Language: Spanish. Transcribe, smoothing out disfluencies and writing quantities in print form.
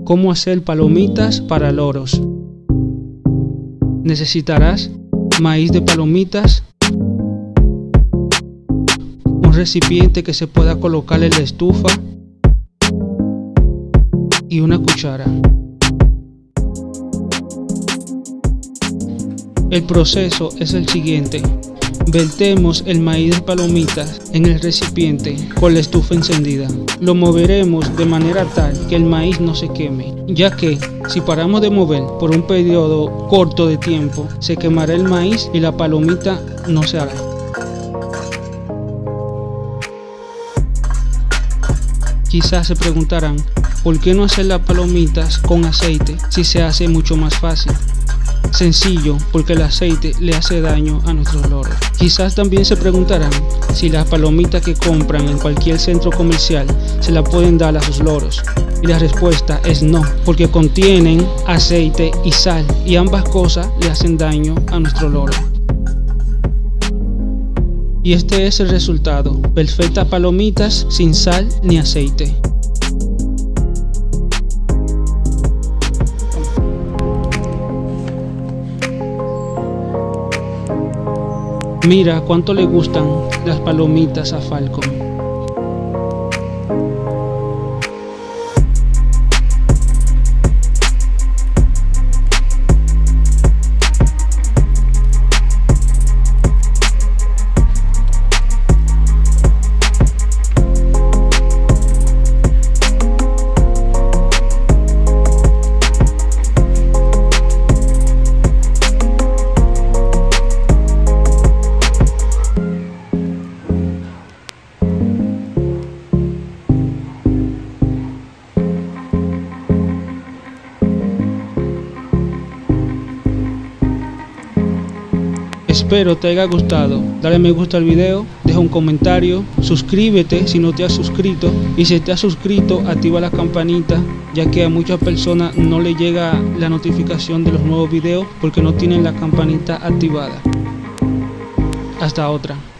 Cómo hacer palomitas para loros. Necesitarás maíz de palomitas, un recipiente que se pueda colocar en la estufa y una cuchara. El proceso es el siguiente: vertemos el maíz de palomitas en el recipiente con la estufa encendida. Lo moveremos de manera tal que el maíz no se queme, ya que si paramos de mover por un periodo corto de tiempo, se quemará el maíz y la palomita no se hará. Quizás se preguntarán, ¿por qué no hacer las palomitas con aceite si se hace mucho más fácil? Sencillo, porque el aceite le hace daño a nuestros loros. Quizás también se preguntarán si las palomitas que compran en cualquier centro comercial se las pueden dar a sus loros. Y la respuesta es no, porque contienen aceite y sal, y ambas cosas le hacen daño a nuestro loro. Y este es el resultado: perfectas palomitas sin sal ni aceite. Mira cuánto le gustan las palomitas a Falcon. Espero te haya gustado. Dale me gusta al video, deja un comentario, suscríbete si no te has suscrito, y si te has suscrito activa la campanita, ya que a muchas personas no le llega la notificación de los nuevos videos porque no tienen la campanita activada. Hasta otra.